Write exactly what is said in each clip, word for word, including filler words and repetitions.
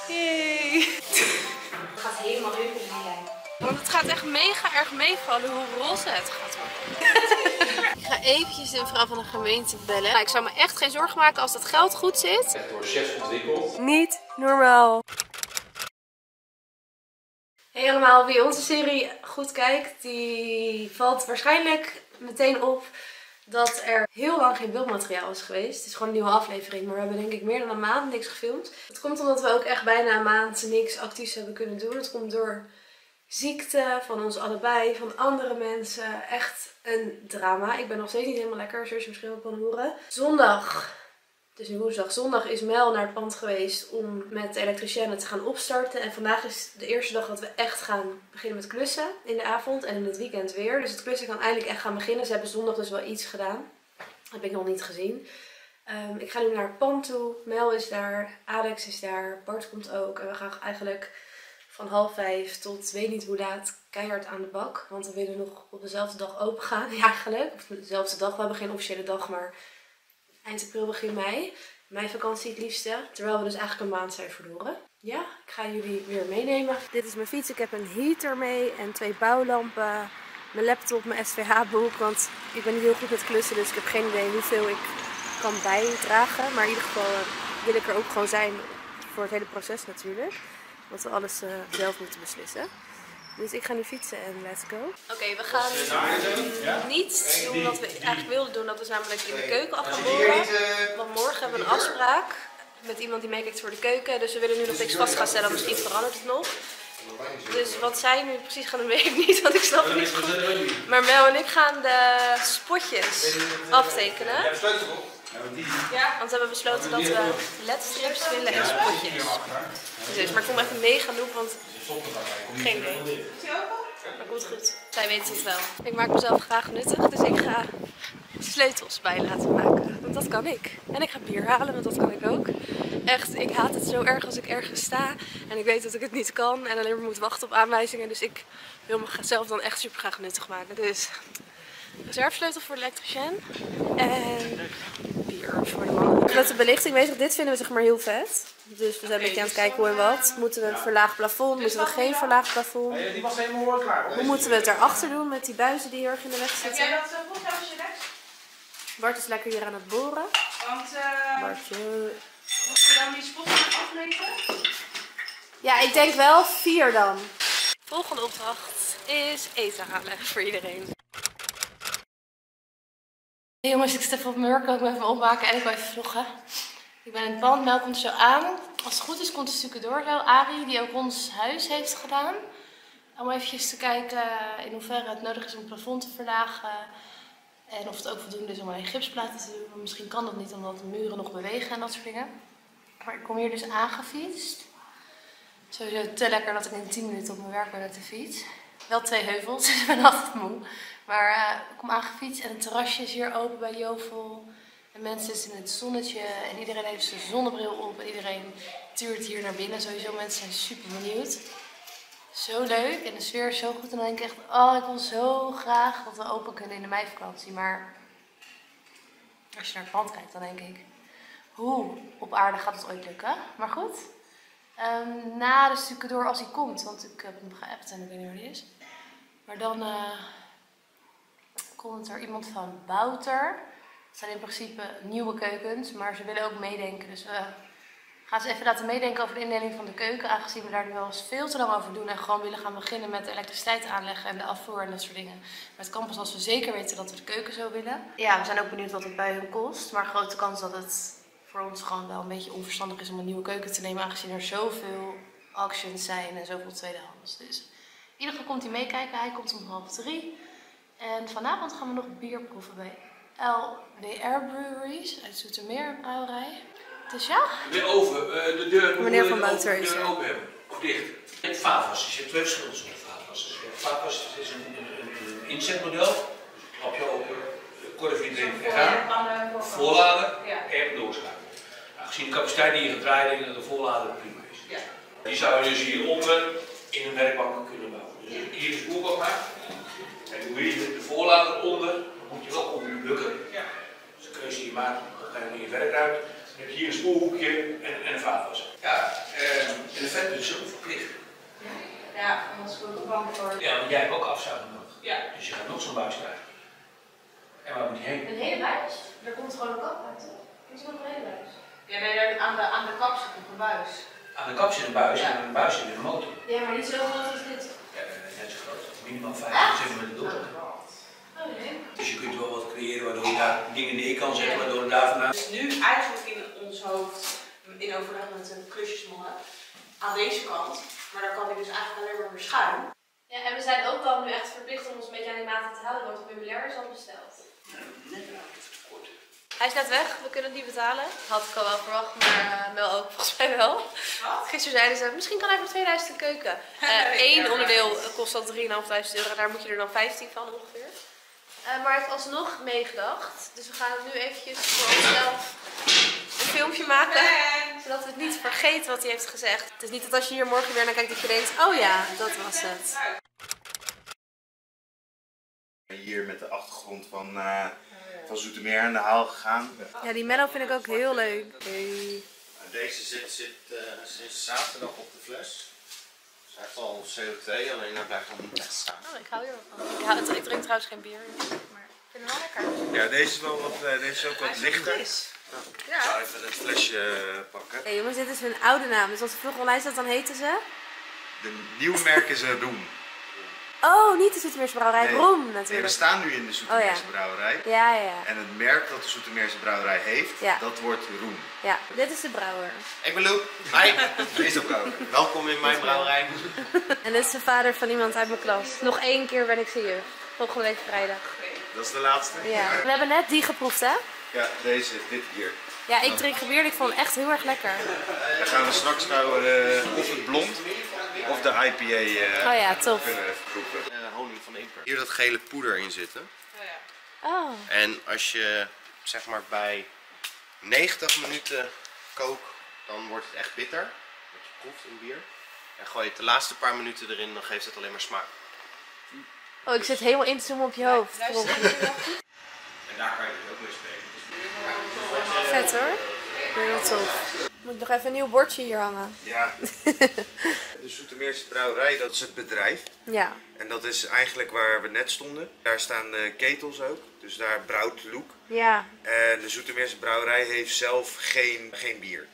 Yay! Het gaat helemaal in op die lijn. Want het gaat echt mega erg meevallen hoe roze het gaat worden. Ik ga eventjes de mevrouw van de gemeente bellen. Nou, ik zou me echt geen zorgen maken als dat geld goed zit. Echt door chefs ontwikkeld. Niet normaal. Hey allemaal, wie onze serie goed kijkt, die valt waarschijnlijk meteen op dat er heel lang geen beeldmateriaal is geweest. Het is gewoon een nieuwe aflevering, maar we hebben denk ik meer dan een maand niks gefilmd. Het komt omdat we ook echt bijna een maand niks actiefs hebben kunnen doen. Het komt door ziekte van ons allebei, van andere mensen. Echt een drama. Ik ben nog steeds niet helemaal lekker, zoals je misschien wel kan horen. Zondag, dus nu woensdag, zondag is Mel naar het pand geweest om met de elektriciënen te gaan opstarten. En vandaag is de eerste dag dat we echt gaan beginnen met klussen in de avond en in het weekend weer. Dus het klussen kan eindelijk echt gaan beginnen. Ze hebben zondag dus wel iets gedaan. Dat heb ik nog niet gezien. Um, ik ga nu naar het pand toe. Mel is daar, Alex is daar, Bart komt ook. En we gaan eigenlijk van half vijf tot weet niet hoe laat keihard aan de bak. Want we willen nog op dezelfde dag open gaan. Ja, eigenlijk. Of dezelfde dag. We hebben geen officiële dag, maar eind april, begin mei. Mijn vakantie het liefste. Terwijl we dus eigenlijk een maand zijn verloren. Ja, ik ga jullie weer meenemen. Dit is mijn fiets. Ik heb een heater mee en twee bouwlampen. Mijn laptop, mijn S V H-boek. Want ik ben niet heel goed met klussen, dus ik heb geen idee hoeveel ik kan bijdragen. Maar in ieder geval wil ik er ook gewoon zijn voor het hele proces natuurlijk. Want we alles uh, zelf moeten beslissen. Dus ik ga nu fietsen en let's go. Oké, okay, we gaan niet doen wat we eigenlijk wilden doen. Dat is namelijk in de keuken af gaan boren. Want morgen hebben we een afspraak met iemand die meekijkt voor de keuken. Dus we willen nu nog niks vast gaan stellen. Misschien verandert het nog. Dus wat zij nu precies gaan doen, weet ik niet. Want ik snap het niet goed. Maar Mel en ik gaan de spotjes aftekenen. Ja, want we hebben besloten dat we ledstrips willen en spotjes. Dus, maar ik voel me echt een mega noob, want geen idee. Maar komt goed. Zij weten het wel. Ik maak mezelf graag nuttig, dus ik ga sleutels bij laten maken. Want dat kan ik. En ik ga bier halen, want dat kan ik ook. Echt, ik haat het zo erg als ik ergens sta en ik weet dat ik het niet kan en alleen maar moet wachten op aanwijzingen. Dus ik wil mezelf dan echt super graag nuttig maken. Dus reservesleutel voor de elektricien en bier voor de mannen. Met de belichting bezig, dit vinden we zeg maar heel vet. Dus we zijn een beetje aan het kijken hoe en wat. Moeten we een verlaagd plafond, moeten we geen verlaagd plafond? Hoe moeten we het daarachter doen met die buizen die heel erg in de weg zitten? Heb jij dat goed als je rechts? Bart is lekker hier aan het boren. Want uh, Bartje. moeten we dan die spot afmeten? Ja, ik denk wel vier dan. Volgende opdracht is eten halen voor iedereen. Hey jongens, ik sta even op mijn werk, ik wil even opmaken en ik wil even vloggen. Ik ben in het pand, Mel komt er zo aan. Als het goed is komt de stukken door zo. Arie, die ook ons huis heeft gedaan. Om eventjes te kijken in hoeverre het nodig is om het plafond te verlagen. En of het ook voldoende is om alleen gipsplaten te doen. Misschien kan dat niet omdat de muren nog bewegen en dat soort dingen. Maar ik kom hier dus aangefietst. Sowieso te lekker dat ik in tien minuten op mijn werk ben met de fiets. Wel twee heuvels, dus ik ben altijd moe. Maar uh, ik kom aangefietst en het terrasje is hier open bij Jovel. En mensen zitten in het zonnetje en iedereen heeft zijn zonnebril op. En iedereen tuurt hier naar binnen. Sowieso mensen zijn super benieuwd. Zo leuk en de sfeer is zo goed. En dan denk ik echt, oh ik wil zo graag dat we open kunnen in de meivakantie. Maar als je naar het pand kijkt dan denk ik, hoe op aarde gaat het ooit lukken? Maar goed, um, na de stukken door als hij komt. Want ik heb hem geappt en ik weet niet waar hij is. Maar dan uh, komt er iemand van Bouter. Het zijn in principe nieuwe keukens, maar ze willen ook meedenken. Dus we gaan ze even laten meedenken over de indeling van de keuken. Aangezien we daar wel eens veel te lang over doen. En gewoon willen gaan beginnen met de elektriciteit aanleggen en de afvoer en dat soort dingen. Maar het kan pas als we zeker weten dat we de keuken zo willen. Ja, we zijn ook benieuwd wat het bij hun kost. Maar grote kans dat het voor ons gewoon wel een beetje onverstandig is om een nieuwe keuken te nemen. Aangezien er zoveel auctions zijn en zoveel tweedehands. Dus in ieder geval komt hij meekijken. Hij komt om half drie. En vanavond gaan we nog bier proeven bij L W R Breweries uit Zoetermeer brouwerij. Dus ja. De oven, uh, de deur. Meneer Van Bouter is er. Open hebben, of dicht. Het vaatwassers, je hebt twee verschillende soorten vaatwassers. Vaatwassers is een, een, een inzetmodel. Klapje open, korfje erin en gaan. Voorladen en doorschakelen. Aangezien de capaciteit die je gaat draaien, denk ik dat de voorlader prima is. Ja. Die zou je dus hieronder in een werkbank kunnen bouwen. Dus hier is de boerbak maken. En dan doe je de voorlader onder, dan moet je wel onder bukken. Ja. Dus dan kun je hier maken, dan ga je in je werkruimte. Dan heb je hier een spoelhoekje en, en een vaatwasser. Ja, en, en bumper. Ja, want jij hebt ook afzuiging nodig. Ja. Dus je gaat nog zo'n buis krijgen. En waar moet die heen? Een hele buis? Er komt gewoon een kap uit, toch? Is er nog een hele buis? Ja, nee, daar- aan de, aan de kap zit nog een buis. Aan de kap zit een buis Ja. en aan de buis zit een motor. Ja, maar niet zo groot als dit. Ja, net zo groot. Minimaal vijftig centimeter door. Oh nee. Dus je kunt wel wat creëren waardoor je daar dingen neer kan zetten, waardoor het daar vandaan. Dus nu eigenlijk in ons hoofd, in overleg met een klusjesmannen, aan deze kant. Maar dan kan ik dus eigenlijk alleen maar weer schuin. Ja, en we zijn ook wel nu echt verplicht om ons een beetje aan die maten te houden, want het meubilair is al besteld. Hij is net weg, we kunnen het niet betalen. Had ik al wel verwacht, maar uh, Mel ook volgens mij wel. Wat? Gisteren zeiden ze, misschien kan hij voor tweeduizend een keuken. Eén uh, onderdeel kost dan drieduizend vijfhonderd euro, daar moet je er dan vijftien van ongeveer. Uh, maar hij heeft alsnog meegedacht. Dus we gaan nu eventjes voor onszelf een filmpje maken. Zodat we het niet vergeten wat hij heeft gezegd. Het is niet dat als je hier morgen weer naar kijkt dat je denkt, oh ja, dat was het. Hier met de achtergrond van, uh, van Zoetermeer aan de haal gegaan. Ja, die Mello vind ik ook heel leuk. Hey. Deze zit, zit uh, sinds zaterdag op de fles. Hij heeft al C O twee, alleen hij blijft nog niet echt staan. Oh, ik hou hier wel van. Ik, hou, ik drink trouwens geen bier, maar ik vind hem wel lekker. Ja, deze is, wel wat, uh, deze is ook wat lichter. Ik Ja. zal even het flesje uh, pakken. Hey, jongens, dit is hun oude naam. Dus als ze vroeger online staat, dan heten ze... De nieuwe merk is uh, Roem. Oh, niet de Zoetermeerse brouwerij. Nee. Roem Nee, natuurlijk. we staan nu in de Zoetermeerse Oh, ja. brouwerij. Ja, ja, ja. En het merk dat de Zoetermeerse brouwerij heeft, Ja. dat wordt Roem. Ja, dit is de brouwer. Ik ben Loep. Hi. Deze is de brouwer. Welkom in mijn brouwerij. En dit is de vader van iemand uit mijn klas. Nog één keer ben ik ze juf. Volgende week vrijdag. Dat is de laatste. Ja. We hebben net die geproefd, hè? Ja, deze, dit hier. Ja, ik drink gebier. Ik vond hem echt heel erg lekker. Dan gaan we straks gauw uh, of het blond of de I P A uh, Oh ja, tof. kunnen proeven. Uh, honing van de imker. Hier dat gele poeder in zitten. Oh. En als je zeg maar bij negentig minuten kookt, dan wordt het echt bitter. Wat je proeft in bier. En gooi je het de laatste paar minuten erin, dan geeft het alleen maar smaak. Oh, ik zit helemaal in te zoomen op je hoofd. En daar kan je dus ook mee spelen. Vet hoor. Heel tof. Moet nog even een nieuw bordje hier hangen. Ja. De Zoetermeerse brouwerij, dat is het bedrijf. Ja. En dat is eigenlijk waar we net stonden. Daar staan uh, ketels ook. Dus daar brouwt Loek. Ja. En de Zoetermeerse brouwerij heeft zelf geen, geen bier.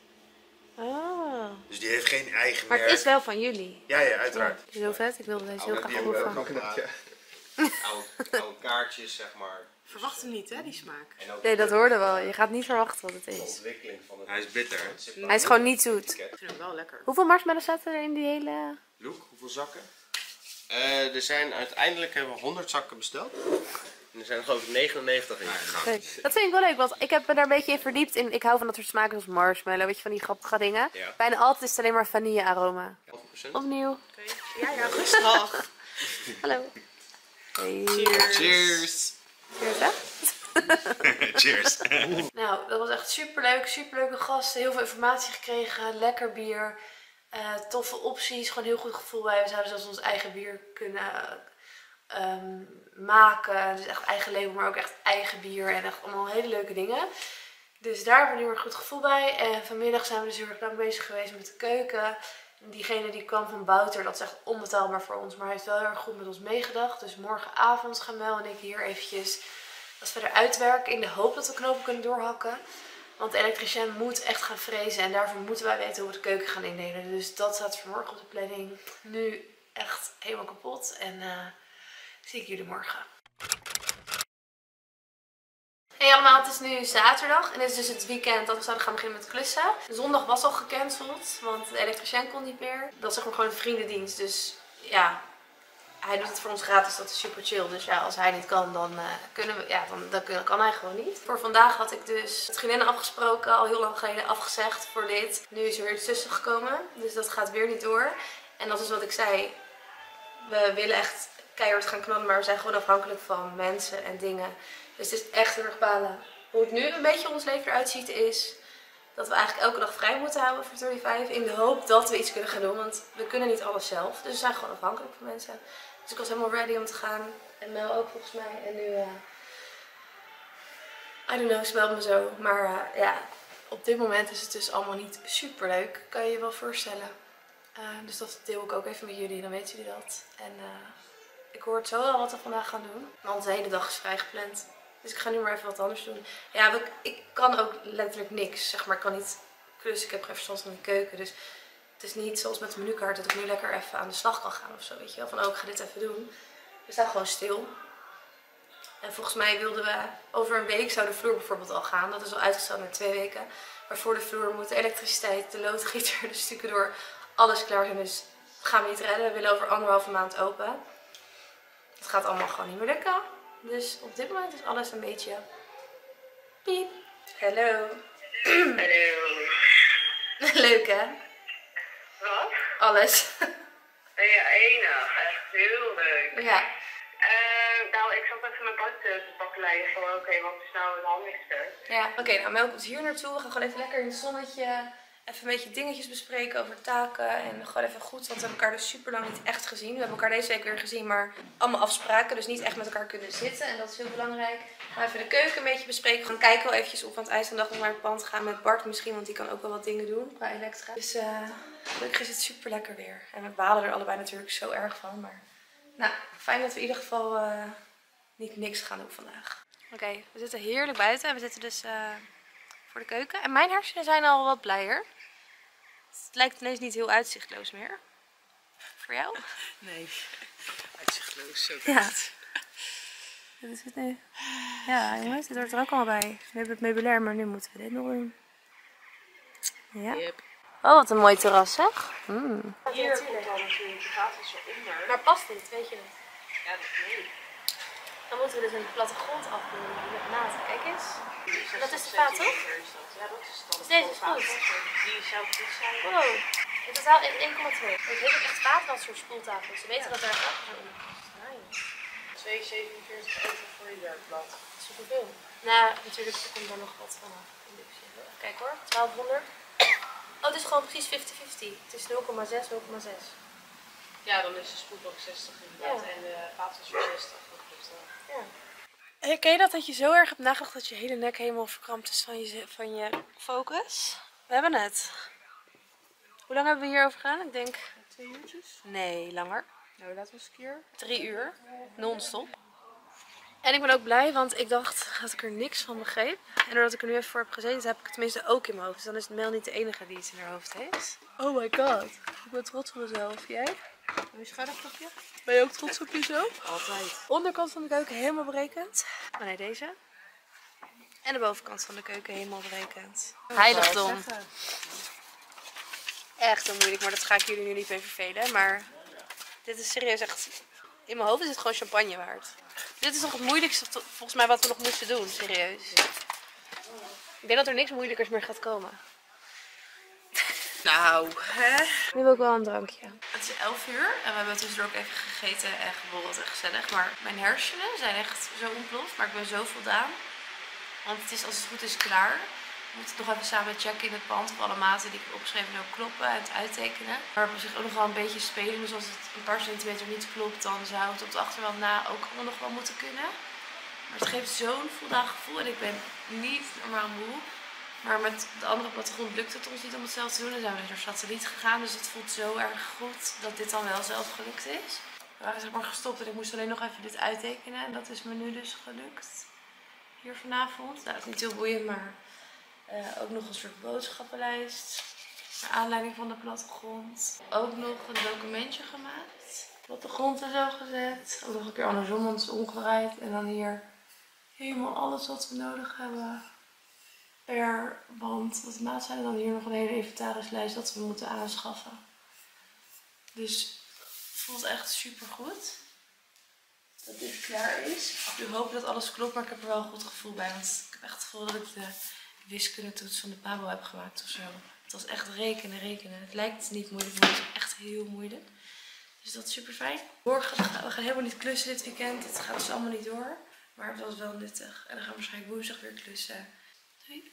Oh. Dus die heeft geen eigen Maar merk. het is wel van jullie. Ja, ja, uiteraard. Ja, heel vet. Ik wilde deze heel graag Die hebben we proeven. ook nog, uh, oude, oude kaartjes, zeg maar. Verwacht hem niet, hè, die smaak. En ook Nee, dat hoorde wel. Je gaat niet verwachten wat het de is. ontwikkeling van het. Hij is bitter. Hij is gewoon niet zoet. Ik vind hem wel lekker. Hoeveel marshmallows zaten er in die hele... Loek, hoeveel zakken? Uh, er zijn uiteindelijk hebben we honderd zakken besteld. En er zijn er geloof ik negenennegentig in gegaan. Leuk. Dat vind ik wel leuk, want ik heb me daar een beetje in verdiept. In, ik hou van dat soort smaken zoals marshmallow, weet je, van die grappige dingen. Ja. Bijna altijd is het alleen maar vanille aroma. twaalf procent. Opnieuw. Ja, ja, rustig. Hallo. Hey. Cheers. Cheers! Cheers, hè? Cheers. Nou, dat was echt superleuk. Superleuke gasten. Heel veel informatie gekregen. Lekker bier. Uh, toffe opties. Gewoon heel goed gevoel bij. We zouden zelfs ons eigen bier kunnen um, maken. Dus echt eigen label, maar ook echt eigen bier. En echt allemaal hele leuke dingen. Dus daar hebben we nu een goed gevoel bij. En vanmiddag zijn we dus heel erg lang bezig geweest met de keuken. Diegene die kwam van Bouter, dat is echt onbetaalbaar voor ons. Maar hij heeft wel heel erg goed met ons meegedacht. Dus morgenavond gaan Mel en ik hier eventjes dat verder uitwerken. In de hoop dat we knopen kunnen doorhakken. Want de elektricien moet echt gaan frezen. En daarvoor moeten wij weten hoe we de keuken gaan indelen. Dus dat staat voor morgen op de planning. Nu echt helemaal kapot. En uh, zie ik jullie morgen. Hey allemaal, het is nu zaterdag en dit is dus het weekend dat we zouden gaan beginnen met klussen. Zondag was al gecanceld, want de elektricien kon niet meer. Dat is zeg maar gewoon een vriendendienst, dus ja, hij doet het voor ons gratis, dat is super chill. Dus ja, als hij niet kan, dan, uh, kunnen we, ja, dan, dan kan hij gewoon niet. Voor vandaag had ik dus met vriendinnen afgesproken, al heel lang geleden afgezegd voor dit. Nu is er weer iets tussen gekomen, dus dat gaat weer niet door. En dat is wat ik zei, we willen echt keihard gaan knallen, maar we zijn gewoon afhankelijk van mensen en dingen. Dus het is echt heel erg balen. Hoe het nu een beetje ons leven eruit ziet is dat we eigenlijk elke dag vrij moeten houden voor vijfendertig. In de hoop dat we iets kunnen gaan doen, want we kunnen niet alles zelf. Dus we zijn gewoon afhankelijk van mensen. Dus ik was helemaal ready om te gaan. En Mel ook volgens mij. En nu, uh, I don't know, smelt me zo. Maar uh, ja, op dit moment is het dus allemaal niet super leuk. Kan je je wel voorstellen. Uh, dus dat deel ik ook even met jullie, dan weten jullie dat. En uh, ik hoor het zo al wat we vandaag gaan doen. Want de hele dag is vrij gepland. Dus ik ga nu maar even wat anders doen. Ja, ik, ik kan ook letterlijk niks. Zeg maar, ik kan niet klussen. Ik heb geen verstand van de keuken. Dus het is niet zoals met de menukaart dat ik nu lekker even aan de slag kan gaan of zo. Weet je wel, van oh, ik ga dit even doen. We staan gewoon stil. En volgens mij wilden we over een week zou de vloer bijvoorbeeld al gaan. Dat is al uitgesteld naar twee weken. Maar voor de vloer moet de elektriciteit, de loodgieter, de stukken door, alles klaar zijn. Dus dat gaan we niet redden. We willen over anderhalve maand open. Het gaat allemaal gewoon niet meer lukken. Dus op dit moment is alles een beetje piep. Hallo. Hallo. Leuk hè? Wat? Alles. Ja, enig. Echt heel leuk. Ja. Uh, nou, ik zat even mijn bad te pakken leiden van oké, okay, wat is nou het handigste? Ja, oké, okay, nou Mel komt hier naartoe. We gaan gewoon even lekker in het zonnetje. Even een beetje dingetjes bespreken over taken. En gewoon even goed, want we hebben elkaar dus super lang niet echt gezien. We hebben elkaar deze week weer gezien, maar allemaal afspraken. Dus niet echt met elkaar kunnen zitten. En dat is heel belangrijk. We gaan even de keuken een beetje bespreken. We gaan kijken wel eventjes op aan het eind van de dag nog naar het pand gaan met Bart misschien. Want die kan ook wel wat dingen doen qua elektra. Dus uh, gelukkig is het super lekker weer. En we balen er allebei natuurlijk zo erg van. Maar nou, fijn dat we in ieder geval uh, niet niks gaan doen vandaag. Oké, okay, we zitten heerlijk buiten. En we zitten dus uh, voor de keuken. En mijn hersenen zijn al wat blijer. Het lijkt ineens niet heel uitzichtloos meer. Voor jou? Nee, uitzichtloos. Zo ja. Dit is het nu. Ja, jongens, dit hoort er ook allemaal bij. We hebben het meubilair, maar nu moeten we dit nog doen. Ja. Yep. Oh, wat een mooi terras, zeg. Mm. Hier komt dan natuurlijk de vaatwasser onder. Maar past dit, weet je het? Ja, dat weet ik. Dan moeten we dus een plattegrond afdoen met maat. Kijk eens. Dus dat is de vaat, toch? Ja, dat is dan. Dus deze is goed. Die zou goed zijn. Wow. In totaal één komma twee. Het heeft ook echt vaatwasser spoeltafel. Ze weten ja. dat daar gaat zo onder. twee komma zevenenveertig euro voor je werkblad. Superveel. Nou, natuurlijk komt er nog wat vanaf. Kijk hoor, twaalfhonderd. Oh, het is gewoon precies vijftig vijftig. Het is nul komma zes, nul komma zes. Ja, dan is de spoelbak zestig inderdaad. Ja. En de vaatwasser zestig. Dat klopt wel. Ja. Herken je dat, dat je zo erg hebt nagedacht dat je hele nek helemaal verkrampt is van je, van je focus? We hebben het. Hoe lang hebben we hierover gedaan? Ik denk... Twee uurtjes? Nee, langer. Nou, laten we eens een keer. Drie uur. Non-stop. En ik ben ook blij, want ik dacht dat ik er niks van begreep. En doordat ik er nu even voor heb gezeten, heb ik het tenminste ook in mijn hoofd. Dus dan is Mel niet de enige die iets in haar hoofd heeft. Oh my god. Ik ben trots op mezelf. Jij? Wil je schouderklopje? Ben je ook trots op jezelf? Altijd. Onderkant van de keuken helemaal berekend. Oh nee, deze. En de bovenkant van de keuken helemaal berekend. Heiligdom. Echt heel moeilijk, maar dat ga ik jullie nu niet mee vervelen. Maar dit is serieus echt... In mijn hoofd is het gewoon champagne waard. Dit is nog het moeilijkste volgens mij wat we nog moesten doen, serieus. Ik denk dat er niks moeilijkers meer gaat komen. Nou, hè? Nu wil ik wel een drankje. Het is elf uur en we hebben tussendoor ook even gegeten en geborreld en gezellig. Maar mijn hersenen zijn echt zo ontploft, maar ik ben zo voldaan. Want het is als het goed is klaar. We moeten het nog even samen checken in het pand of alle maten die ik heb opgeschreven ook kloppen en het uittekenen. Maar we hebben zich ook nog wel een beetje spelen. Dus als het een paar centimeter niet klopt, dan zou het op de achterwand na ook allemaal nog wel moeten kunnen. Maar het geeft zo'n voldaan gevoel en ik ben niet normaal moe. Maar met de andere plattegrond lukt het ons niet om hetzelfde te doen. Dan zijn we naar satelliet gegaan. Dus het voelt zo erg goed dat dit dan wel zelf gelukt is. We waren zeg maar gestopt en ik moest alleen nog even dit uittekenen. En dat is me nu dus gelukt. Hier vanavond. Nou, dat is niet heel boeiend, maar uh, ook nog een soort boodschappenlijst. Naar aanleiding van de plattegrond. Ook nog een documentje gemaakt. Plattegrond er zo gezet. Ook nog een keer andersom, want het is omgedraaid. En dan hier helemaal alles wat we nodig hebben. Per band wat de maat zijn. En dan hier nog een hele inventarislijst dat we moeten aanschaffen. Dus het voelt echt super goed dat dit klaar is. Ik hoop dat alles klopt, maar ik heb er wel een goed gevoel bij. Want ik heb echt het gevoel dat ik de wiskundetoets van de Pabo heb gemaakt of zo. Het was echt rekenen, rekenen. Het lijkt niet moeilijk, maar het is echt heel moeilijk. Dus dat is super fijn. Morgen gaan we gaan helemaal niet klussen dit weekend. Het gaat dus allemaal niet door. Maar het was wel nuttig. En dan gaan we waarschijnlijk woensdag weer klussen. Doei.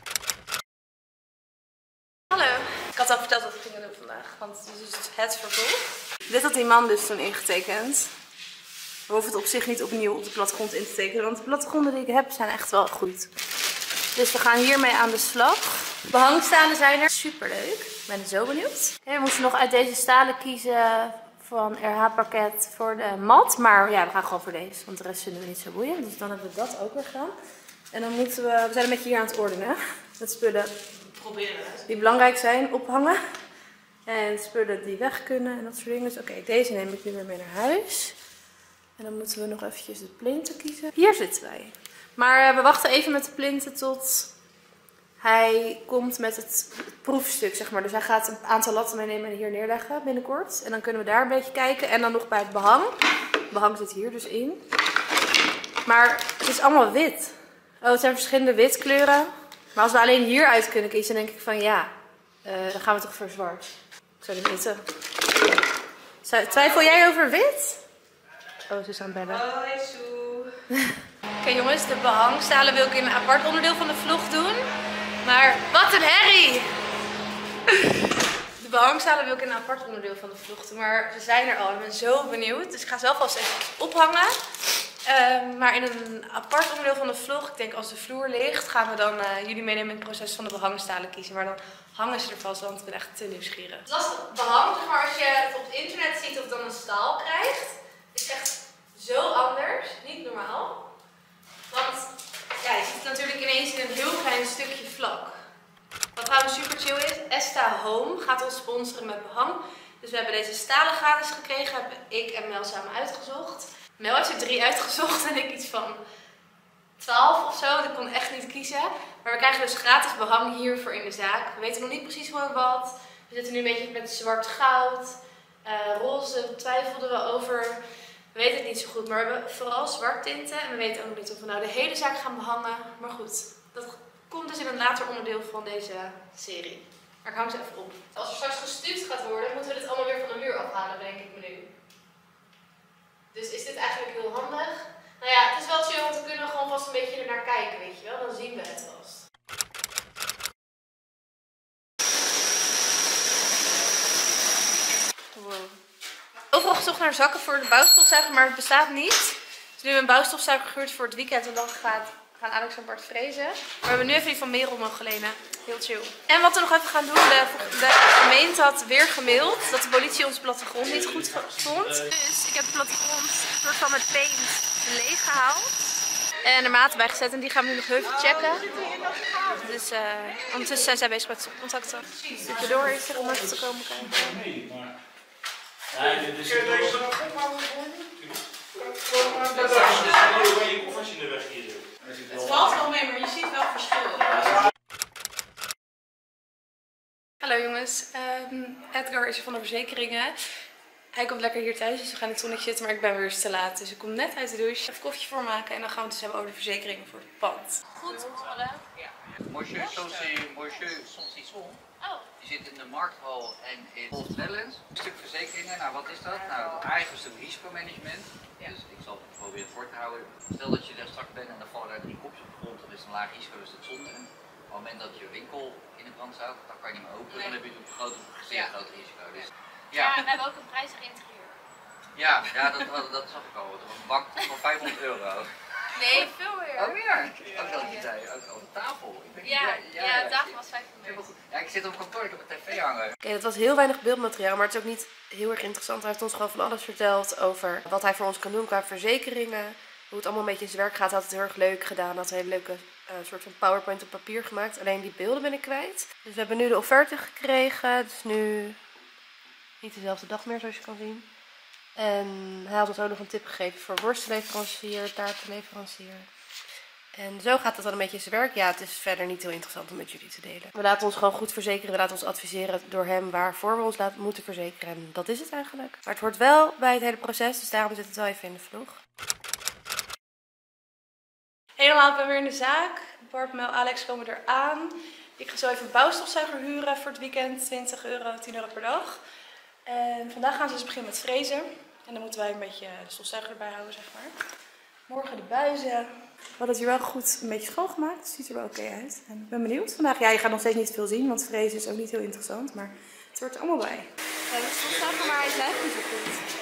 Hallo. Ik had al verteld wat we gingen doen vandaag. Want het is dus het vervolg. Dit had die man dus toen ingetekend. We hoeven het op zich niet opnieuw op de plattegrond in te tekenen. Want de plattegronden die ik heb zijn echt wel goed. Dus we gaan hiermee aan de slag. Behangstalen zijn er. super leuk. Ik ben zo benieuwd. En we moesten nog uit deze stalen kiezen van R H Parket voor de mat. Maar ja, we gaan gewoon voor deze. Want de rest vinden we niet zo boeiend. Dus dan hebben we dat ook weer gedaan. En dan moeten we, we zijn een beetje hier aan het ordenen. Met spullen Proberen. die belangrijk zijn, ophangen. En spullen die weg kunnen en dat soort dingen. Dus oké, okay, deze neem ik nu weer mee naar huis. En dan moeten we nog eventjes de plinten kiezen. Hier zitten wij. Maar we wachten even met de plinten tot hij komt met het, het proefstuk, zeg maar. Dus hij gaat een aantal latten meenemen en hier neerleggen binnenkort. En dan kunnen we daar een beetje kijken. En dan nog bij het behang. Het behang zit hier dus in. Maar het is allemaal wit. Oh, het zijn verschillende witkleuren. Maar als we alleen hier uit kunnen kiezen, dan denk ik van ja, uh, dan gaan we toch voor zwart. Ik zou niet weten. Twijfel jij over wit? Oh, ze is aan het bellen. Hoi, Sue. Oké okay, jongens, de behangstalen wil ik in een apart onderdeel van de vlog doen. Maar wat een herrie! De behangstalen wil ik in een apart onderdeel van de vlog doen. Maar ze zijn er al. Ik ben zo benieuwd. Dus ik ga zelf alvast even ophangen. Uh, maar in een apart onderdeel van de vlog, ik denk als de vloer ligt, gaan we dan uh, jullie meenemen in het proces van de behangstalen kiezen. Maar dan hangen ze er vast, want ik ben echt te nieuwsgierig. Het lastig behang, zeg maar, als je het op het internet ziet of dan een staal krijgt, is echt zo anders. Niet normaal. Want ja, je ziet het natuurlijk ineens in een heel klein stukje vlak. Wat trouwens super chill is, Esta Home gaat ons sponsoren met behang. Dus we hebben deze stalen gratis gekregen, hebben ik en Mel samen uitgezocht. Mel heeft er drie uitgezocht en ik iets van twaalf of zo. Ik kon echt niet kiezen. Maar we krijgen dus gratis behang hiervoor in de zaak. We weten nog niet precies hoe en wat. We zitten nu een beetje met zwart goud. Uh, roze twijfelden we over. We weten het niet zo goed. Maar we hebben vooral zwart tinten. En we weten ook nog niet of we nou de hele zaak gaan behangen. Maar goed, dat komt dus in een later onderdeel van deze serie. Maar ik hang ze even op. Als er straks gestuukt gaat worden, moeten we dit allemaal weer van de muur afhalen, denk ik me nu. Dus is dit eigenlijk heel handig? Nou ja, het is wel chill, want we kunnen gewoon vast een beetje er naar kijken, weet je wel. Dan zien we het vast. Wow. Overal gezocht naar zakken voor de bouwstofzuiger, maar het bestaat niet. Dus nu hebben we een bouwstofzuiger gehuurd voor het weekend en dan gaat, gaan Alex en Bart frezen. Maar we hebben nu even die van Merel mogen lenen. Heel chill. En wat we nog even gaan doen, de, de gemeente had weer gemaild dat de politie onze plattegrond niet goed vond. Dus ik heb de plattegrond soort van met paint leeg gehaald. En er maten bij gezet en die gaan we nu nog even checken. Dus uh, ondertussen zijn zij bezig met contacten. Een stukje door is om even te komen kijken. Nee, maar... Nee, dit is het Het valt wel mee, maar je ziet wel verschil. Hallo jongens, um, Edgar is er van de verzekeringen. Hij komt lekker hier thuis, dus we gaan in het zonnetje zitten, maar ik ben weer eens te laat. Dus ik kom net uit de douche, even koffietje voor maken en dan gaan we het dus hebben over de verzekeringen voor het pand. Goed, alle? Ja. Monsieur Saucisson, oh. die zit in de Markthal en in Old Balance. Een stuk verzekeringen, nou wat is dat? Nou, eigenlijk een stuk risicomanagement. Ja. Dus ik zal het proberen voor te houden. Stel dat je daar straks bent en er vallen daar drie kopjes op de grond, dan is het een laag risico, dus dat zonde. Op het moment dat je winkel in de brand staat, dan kan je niet meer openen, nee. Dan heb je een groot, zeer ja. groot risico. Dus, ja. ja, we hebben ook een prijzig interieur. Ja, ja dat, dat, dat zag ik al. Een bank van vijfhonderd euro. Nee, veel meer. Oh, meer? Ook dat je zei, ook al een tafel. Ik denk, ja, ja, ja, ja, ja, de tafel was vijfhonderd. Ja, ik zit op kantoor, ik heb een tv hangen. Oké, okay, dat was heel weinig beeldmateriaal, maar het is ook niet heel erg interessant. Hij heeft ons gewoon van alles verteld over wat hij voor ons kan doen qua verzekeringen. Hoe het allemaal een beetje in zijn werk gaat. Hij had het heel erg leuk gedaan. Hij had een hele leuke uh, soort van PowerPoint op papier gemaakt. Alleen die beelden ben ik kwijt. Dus we hebben nu de offerte gekregen. Het is nu niet dezelfde dag meer zoals je kan zien. En hij had ons ook nog een tip gegeven voor worstleverancier, taartenleverancier. En zo gaat het dan een beetje in zijn werk. Ja, het is verder niet heel interessant om met jullie te delen. We laten ons gewoon goed verzekeren. We laten ons adviseren door hem waarvoor we ons laten, moeten verzekeren. En dat is het eigenlijk. Maar het hoort wel bij het hele proces. Dus daarom zit het wel even in de vlog. Helemaal, ik ben weer in de zaak. Bart, Mel, Alex komen eraan. Ik ga zo even een bouwstofzuiger huren voor het weekend. twintig euro, tien euro per dag. En vandaag gaan ze dus beginnen met frezen. En dan moeten wij een beetje de stofzuiger erbij houden, zeg maar. Morgen de buizen. We hadden het hier wel goed een beetje schoongemaakt. Het ziet er wel oké okay uit. En ik ben benieuwd vandaag. Ja, je gaat nog steeds niet veel zien, want frezen is ook niet heel interessant. Maar het hoort er allemaal bij. Ja, de stofzuiger, maar hij is eigenlijk niet zo goed.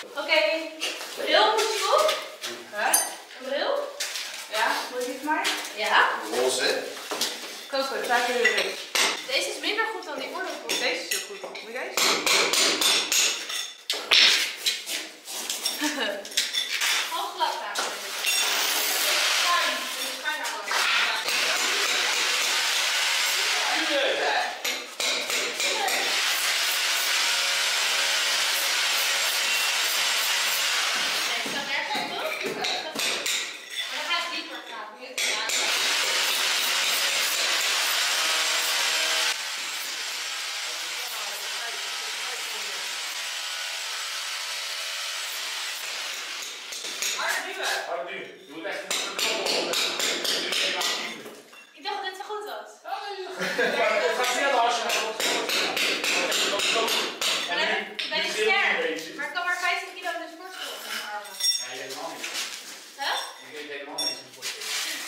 Oké, okay. Bril moet je op. Huh? Een bril? Ja, wil je die van mij? Ja. Roze. Kopen, twee keer erin. Deze is minder goed dan die oorlog. Deze is heel goed. Wil je deze? Half glad aan. Schuin. Schuin naar achter. Ik dacht dat dit zo goed was. Het gaat sneller als je naar Ik ben niet sterk, maar ik kan maar vijftien kilo in de sportschool op mijn armen. Nee, helemaal niet. Huh? Ik weet helemaal niet in de sportschool.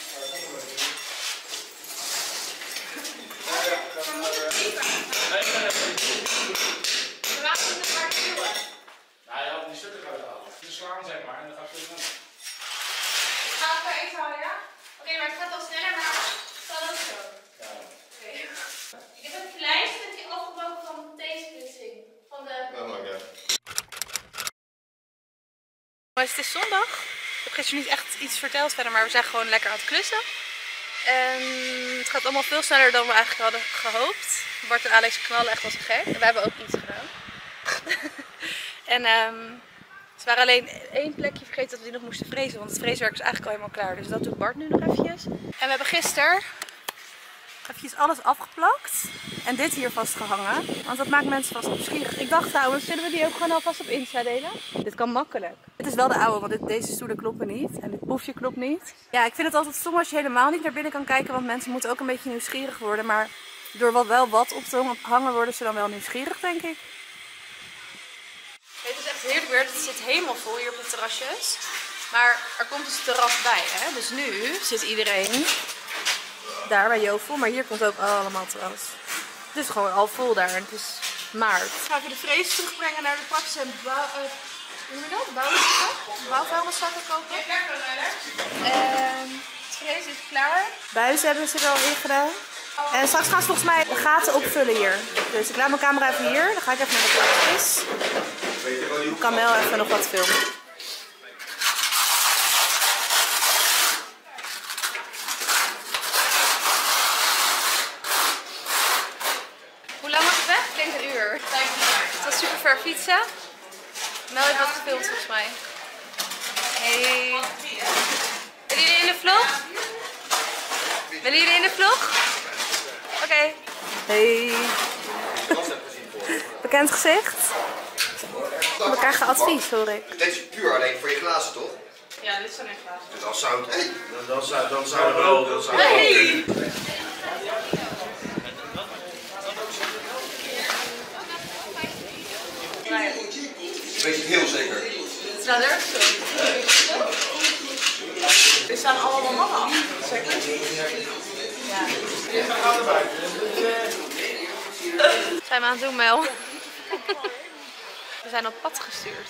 We maken het maar duwen. Nou, je had die stukken eruit halen. Die slaan zeg maar en dan gaat het weer. Ik ga even eten halen, ja? Oké, okay, maar het gaat wel sneller, maar het zal ook zo. Ja. Oké. Okay. Ik heb een klein stukje afgebroken van deze splitsing. Van de... Oh my god. Het is zondag. Ik heb gisteren niet echt iets verteld verder, maar we zijn gewoon lekker aan het klussen. En het gaat allemaal veel sneller dan we eigenlijk hadden gehoopt. Bart en Alex knallen echt als een gek. En wij hebben ook iets gedaan. en um, ze waren alleen één plekje vergeten dat we die nog moesten frezen. Want het freeswerk is eigenlijk al helemaal klaar. Dus dat doet Bart nu nog eventjes. En we hebben gisteren eventjes alles afgeplakt. En dit hier vastgehangen. Want dat maakt mensen vast nieuwsgierig. Ik dacht trouwens, zullen we die ook gewoon alvast op Insta delen? Dit kan makkelijk. Dit is wel de oude, want dit, deze stoelen kloppen niet. En dit poefje klopt niet. Ja, ik vind het altijd stom als je helemaal niet naar binnen kan kijken. Want mensen moeten ook een beetje nieuwsgierig worden. Maar door wat wel wat op te hangen worden ze dan wel nieuwsgierig, denk ik. Het is echt heerlijk weer. Het zit helemaal vol hier op de terrasjes. Maar er komt dus een terras bij, hè. Dus nu zit iedereen daar bij Jovel. Maar hier komt ook allemaal terras. Het is gewoon al vol daar. Het is maart. Ik ga even de vrees terugbrengen naar de praktische en bouw... Uh, hoe noem je dat? Bouwzakken? Bouwvuilniszakken kopen. En het vrees is klaar. Buizen hebben ze er al in gedaan. En straks gaan ze volgens mij de gaten opvullen hier. Dus ik laat mijn camera even hier. Dan ga ik even naar de praktisch. Ik kan wel even nog wat filmen. Hoe lang was het weg? Ik denk een uur. Het was super ver fietsen. Mel heeft wat gefilmd volgens mij. Hey. Willen jullie in de vlog? Willen jullie in de vlog? Oké. Okay. Hey. Bekend gezicht. We krijgen advies, hoor ik. Dit is puur alleen voor je glazen, toch? Ja, dit zijn echt glazen. Dus dan zou het... Hey, dan, dan zou, dan zou het wel... Dan zou het hey. wel... Weet je het heel zeker? Het is wel leuk zo. Er staan allemaal mannen. Zeker. Ja. Zijn we aan het doen, Mel? We zijn op pad gestuurd.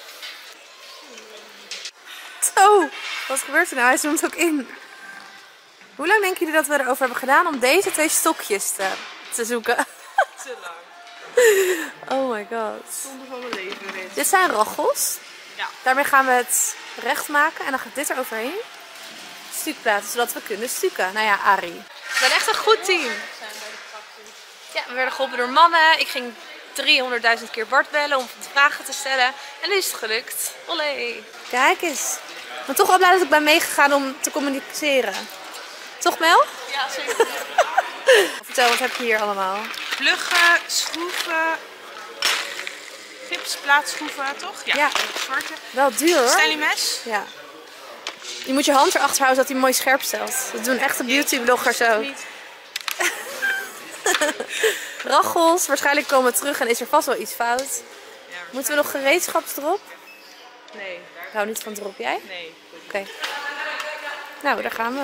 Zo, wat gebeurt er nou? Hij zoomt ook in. Hoe lang denken jullie dat we erover hebben gedaan om deze twee stokjes te, te zoeken? Te lang. Oh my god. Zonde van mijn leven dit. Dit zijn rachels. Ja. Daarmee gaan we het recht maken en dan gaat dit er overheen. Stukplaten, zodat we kunnen stukken. Nou ja, Arie. We zijn echt een goed team. Ja, we werden geholpen door mannen. Ik ging driehonderdduizend keer Bart bellen om vragen te stellen. En nu is het gelukt. Olé. Kijk eens. Ik ben toch wel blij dat ik ben meegegaan om te communiceren. Toch, Mel? Ja, zeker. Vertel, wat heb je hier allemaal? Pluggen, schroeven, gipsplaatschroeven, toch? Ja. Ja. Zwarte. Wel duur, hoor. Stanley mes. Ja. Je moet je hand erachter houden zodat hij mooi scherp stelt. Dat doen echte beautybloggers ook. Rachels, waarschijnlijk komen we terug en is er vast wel iets fout. Ja, moeten we nog gereedschapsdrop? Nee. Ik hou niet van drop, jij? Nee. Oké. Okay. Nou, daar gaan we.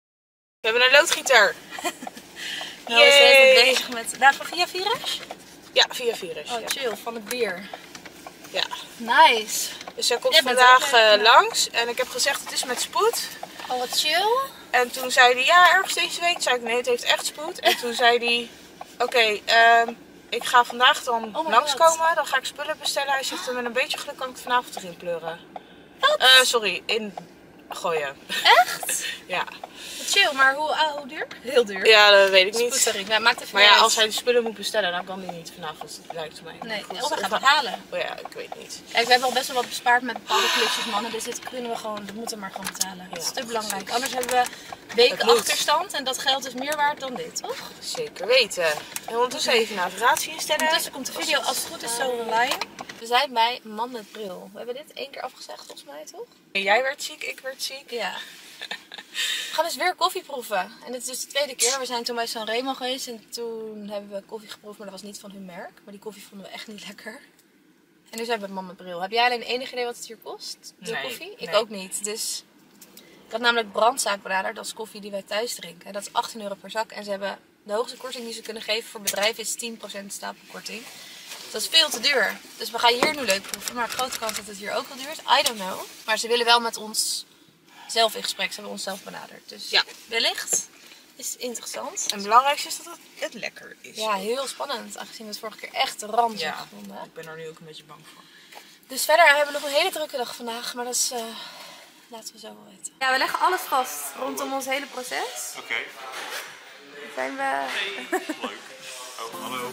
We hebben een loodgieter. Nou, we zijn even bezig met... Dagen van via Virage? Ja, via virus. Oh, Ja. chill, van het bier. Ja. Nice. Dus zij komt Jij bent vandaag ook even- uh, langs en ik heb gezegd het is met spoed. Oh, wat chill. En toen zei hij ja, ergens deze week. Toen zei ik nee, het heeft echt spoed. En toen zei hij oké, okay, uh, ik ga vandaag dan Oh my langskomen. God. Dan ga ik spullen bestellen. Hij zegt met een beetje geluk kan ik het vanavond erin pleuren. Wat? Uh, sorry, in gooien. Echt? Ja. Wat chill, maar hoe, uh, hoe duur? Heel duur. Ja, dat weet ik niet. Spoedtarief. Nou, maakt even Maar niet ja, uit. als hij de spullen moet bestellen, dan kan hij niet vanavond. Dat lijkt mij. Nee, Goed, of hij gaat of- het halen. Oh ja, ik weet niet. Kijk, we hebben al best wel wat bespaard met bepaalde klusjes, mannen. Dus dit kunnen we gewoon, dat moeten we maar gewoon betalen. Dat is te belangrijk. Anders hebben we weken Het moet. achterstand en dat geld is meer waard dan dit, toch? Zeker weten. En ondertussen even navigatie instellen. Ondertussen komt de video als het goed is zo online. We zijn bij Man met Bril. We hebben dit één keer afgezegd volgens mij, toch? Jij werd ziek, ik werd ziek. Ja. We gaan dus weer koffie proeven. En dit is dus de tweede keer. We zijn toen bij Sanremo geweest en toen hebben we koffie geproefd, maar dat was niet van hun merk. Maar die koffie vonden we echt niet lekker. En nu zijn we bij Man met Bril. Heb jij alleen enig idee wat het hier kost? De Nee, koffie? Ik nee. ook niet. Dus ik had namelijk brandzaakberader. Dat is koffie die wij thuis drinken. En dat is achttien euro per zak. En ze hebben de hoogste korting die ze kunnen geven voor bedrijven is tien procent stapelkorting. Dus dat is veel te duur. Dus we gaan hier nu leuk proeven. Maar grote kans dat het hier ook wel duur is. I don't know. Maar ze willen wel met ons zelf in gesprek. Ze hebben ons zelf benaderd. Dus Ja. wellicht is het interessant. En het belangrijkste is dat het, het lekker is. Ja, heel spannend. Aangezien we het vorige keer echt ranzig Ja, gevonden. ik ben er nu ook een beetje bang voor. Dus verder hebben we nog een hele drukke dag vandaag. Maar dat is... Uh, laten we zo wel weten. Ja, we leggen alles vast rondom ons hele proces. Oké. Okay. Zijn we... Leuk. Oh, hallo.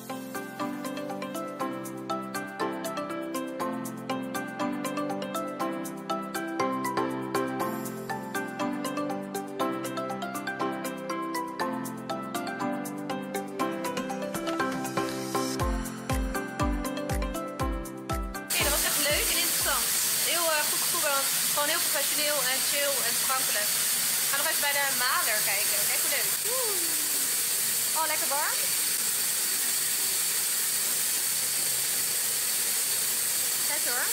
Gewoon heel professioneel en chill en toegankelijk. We gaan nog even bij de maler kijken. Kijk hoe leuk. Oeh. Oh, lekker warm. Kijk hoor.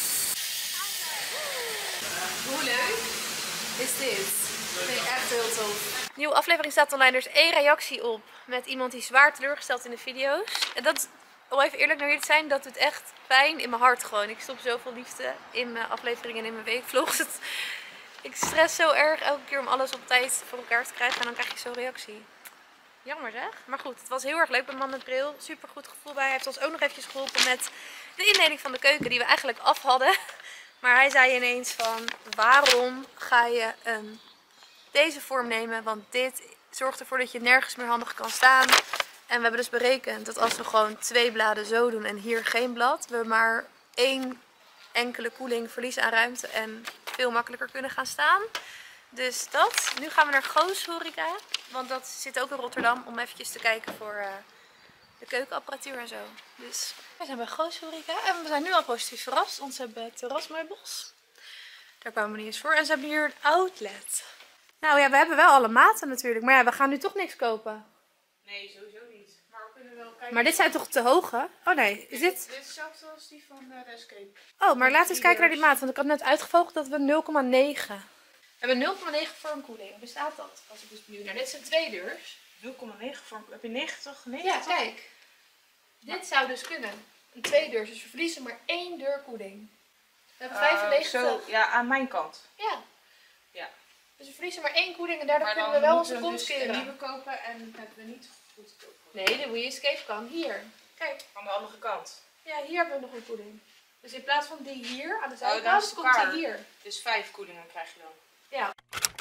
Hoe leuk is dit? Dat vind ik echt heel tof. Nieuwe aflevering staat online. Er is één reactie op met iemand die zwaar teleurgesteld in de video's. En dat, om even eerlijk naar jullie te zijn, dat doet echt pijn in mijn hart gewoon. Ik stop zoveel liefde in mijn afleveringen en in mijn weekvlogs. Het, ik stress zo erg elke keer om alles op tijd voor elkaar te krijgen en dan krijg je zo'n reactie. Jammer zeg. Maar goed, het was heel erg leuk bij Man met Bril. Super goed gevoel bij. Hij heeft ons ook nog eventjes geholpen met de indeling van de keuken die we eigenlijk af hadden. Maar hij zei ineens van, waarom ga je um, deze vorm nemen? Want dit zorgt ervoor dat je nergens meer handig kan staan. En we hebben dus berekend dat als we gewoon twee bladen zo doen en hier geen blad, we maar één enkele koeling verliezen aan ruimte en veel makkelijker kunnen gaan staan. Dus dat. Nu gaan we naar Goos Horeca, want dat zit ook in Rotterdam, om eventjes te kijken voor uh, de keukenapparatuur en zo. Dus we zijn bij Goos Horeca en we zijn nu al positief verrast, want ze hebben terrasmeubels. Daar kwamen we niet eens voor. En ze hebben hier een outlet. Nou ja, we hebben wel alle maten natuurlijk, maar ja, we gaan nu toch niks kopen. Nee, sowieso niet. Maar we kunnen wel kijken. Maar dit zijn toch te hoge? Oh nee, is dit... Dit is hetzelfde als die van uh, de Escape. Oh, maar laten we eens kijken naar die maat. Want ik had net uitgevolgd dat we nul komma negen. We hebben nul komma negen voor een koeling. Bestaat dat? Als ik dus benieuwd naar. Dit zijn twee deurs. nul komma negen voor een... Heb je negentig? negentig? Ja, kijk. Dit zou dus kunnen. Een twee deurs. Dus we verliezen maar één deur koeling. We hebben vijfennegentig. Uh, zo, ja, aan mijn kant. Ja. Ja. Dus we verliezen maar één koeling en daardoor Maar kunnen dan we wel moeten onze we kont dus keren. een nieuwe kopen en hebben we niet goed kopen. Nee, de We Escape kan hier. Kijk. Aan de andere kant. Ja, hier hebben we nog een koeling. Dus in plaats van die hier aan de Oh, dan zijkant, is het komt die elkaar. hier. Dus vijf koelingen krijg je dan. Ja.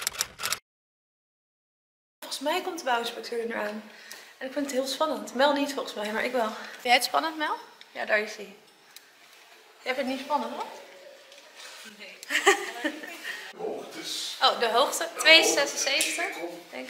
Volgens mij komt de bouwinspecteur er nu aan. En ik vind het heel spannend. Mel niet volgens mij, maar ik wel. Vind jij het spannend, Mel? Ja, daar is hij. Jij vindt het niet spannend, hoor? Nee. Hoogtes. Oh, de hoogte. twee komma zesenzeventig, denk ik.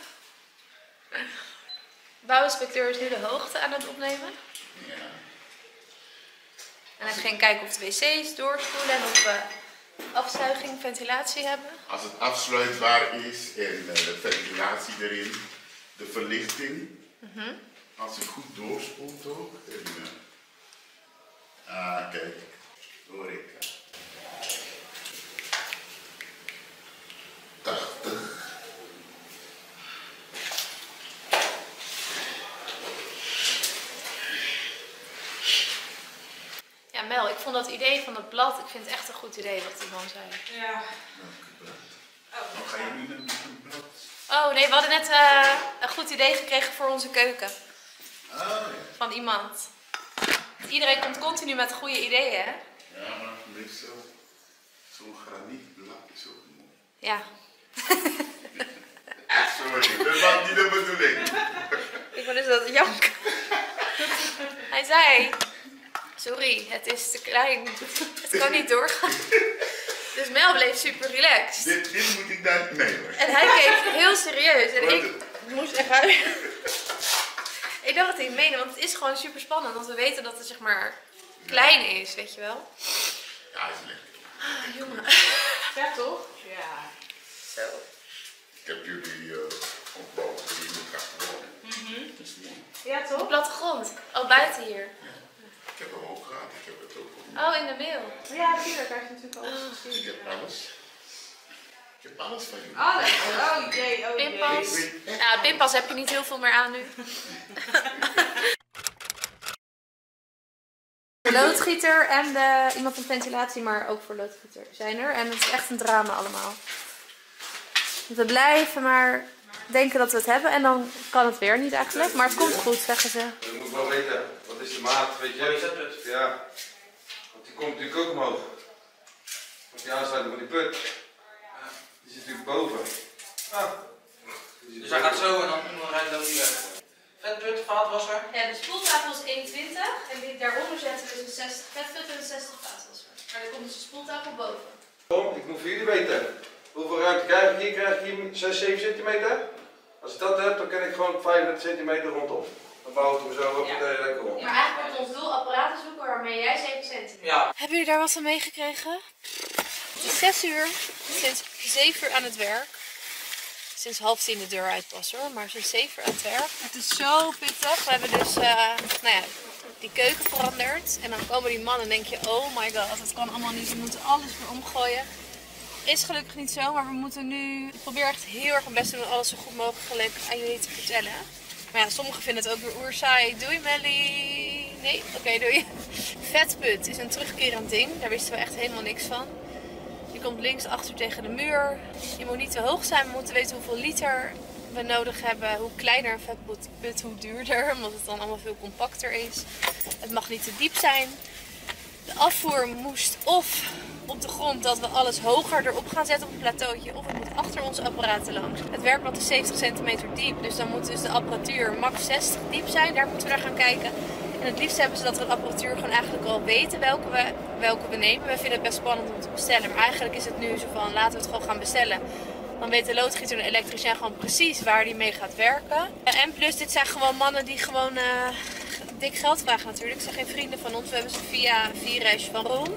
De bouwinspecteur is nu de hoogte aan het opnemen. Ja. En hij ging kijken of de wc's doorspoelen en of we afzuiging, ventilatie hebben. Als het afsluitbaar is en uh, de ventilatie erin, de verlichting. Mm-hmm. Als het goed doorspoelt ook. En, uh, ah, kijk. Horeca. tachtig. Mel, ik vond dat idee van het blad, ik vind het echt een goed idee wat die man zei. Ja. Oh, ga je nu met een blad? Oh nee, we hadden net uh, een goed idee gekregen voor onze keuken. Oh, ja. Van iemand. Iedereen komt continu met goede ideeën, hè? Ja, maar meestal zo'n granietblad is ook mooi. Ja. Sorry, dat was niet de bedoeling. Ik ben dus dat jank. Hij zei, sorry, het is te klein. Het kan niet doorgaan. Dus Mel bleef super relaxed. Dit, dit moet ik daar... Nee hoor. En hij keek heel serieus. En ik moest echt huilen. Ik dacht dat hij het meende, want het is gewoon super spannend. Want we weten dat het zeg maar klein is, weet je wel. Ja, hij is lekker. Ah, jongen. Ja, toch? Ja. Zo. Ik heb jullie uh, opbouw gezien in elkaar geworden. Mm-hmm. Dat is mooi. Ja, toch? Op plattegrond. Al buiten hier. Ja. Ik heb hem ook gehad, ik heb het ook op. Oh, in de mail. Ja, tuurlijk. Hij heeft natuurlijk alles gezien. Ik heb alles. Ik heb alles van jullie. Alles. Oh jee, oh jee. Pinpas. Ja, pinpas heb je niet heel veel meer aan nu. De loodgieter en de, iemand van ventilatie, maar ook voor loodgieter zijn er. En het is echt een drama allemaal. We blijven maar denken dat we het hebben en dan kan het weer niet eigenlijk. Maar het komt goed, zeggen ze. Je moet wel weten, wat is de maat, weet je? Ja, want die komt natuurlijk ook omhoog. Want die aansluiting van die put, die zit natuurlijk boven. Ah. Dus hij gaat zo en dan onderuit loopt hij weg. Vetput, vaatwasser? Ja, de spoeltafel is één twintig en die daaronder zetten we dus een zestig vetput en een zestig vaatwasser. Maar dan komt dus de spoeltafel boven. Kom, ik moet voor jullie weten. Hoeveel ruimte krijg ik hier? Krijg ik hier zes, zeven centimeter? Als ik dat heb, dan kan ik gewoon vijfendertig centimeter rondom. Dan bouw ik hem zo op de lekker rond. Ja, maar eigenlijk wordt ons doel apparaten zoeken waarmee jij zeven centimeter. Ja. Hebben jullie daar wat van meegekregen? Het is zes uur, sinds zeven uur aan het werk. Sinds half tien de deur uit pas hoor, maar sinds zeven uur aan het werk. Het is zo pittig. We hebben dus, uh, nou ja, die keuken veranderd. En dan komen die mannen en denk je, oh my god, dat kan allemaal niet. We moeten alles weer omgooien. Is gelukkig niet zo, maar we moeten nu... Ik probeer echt heel erg mijn best te doen om alles zo goed mogelijk aan jullie te vertellen. Maar ja, sommigen vinden het ook weer oerzaai. Doei Melly! Nee? Oké, okay, doei. Vetput is een terugkerend ding. Daar wisten we echt helemaal niks van. Je komt links achter tegen de muur. Je moet niet te hoog zijn. We moeten weten hoeveel liter we nodig hebben. Hoe kleiner een vetput, hoe duurder. Omdat het dan allemaal veel compacter is. Het mag niet te diep zijn. De afvoer moest of op de grond dat we alles hoger erop gaan zetten op een plateautje. Of het moet achter onze apparaten langs. Het werkblad is zeventig centimeter diep. Dus dan moet dus de apparatuur max zestig diep zijn. Daar moeten we naar gaan kijken. En het liefst hebben ze dat we de apparatuur gewoon eigenlijk al weten welke we, welke we nemen. We vinden het best spannend om te bestellen. Maar eigenlijk is het nu zo van laten we het gewoon gaan bestellen. Dan weet de loodgieter en de elektricien gewoon precies waar die mee gaat werken. En plus dit zijn gewoon mannen die gewoon uh, dik geld vragen natuurlijk. Ze zijn geen vrienden van ons. We hebben ze via een vierreisje van Ron.